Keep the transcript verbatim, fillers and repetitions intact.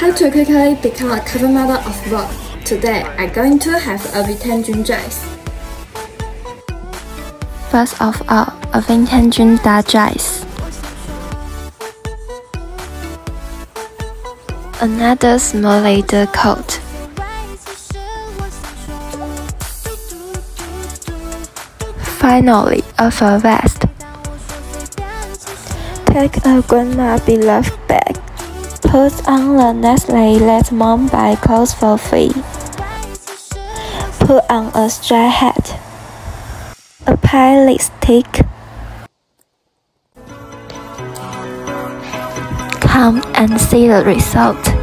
How to quickly become a cover model of VOGUE. Today, I'm going to have a vintage jean dress. First of all, a vintage jean dark dress. Another small leather coat. Finally, a fur vest. Take a grandma beloved bag. Put on the necklace let mom buy clothes for free. Put on a straw hat. Apply lipstick. Come and see the result.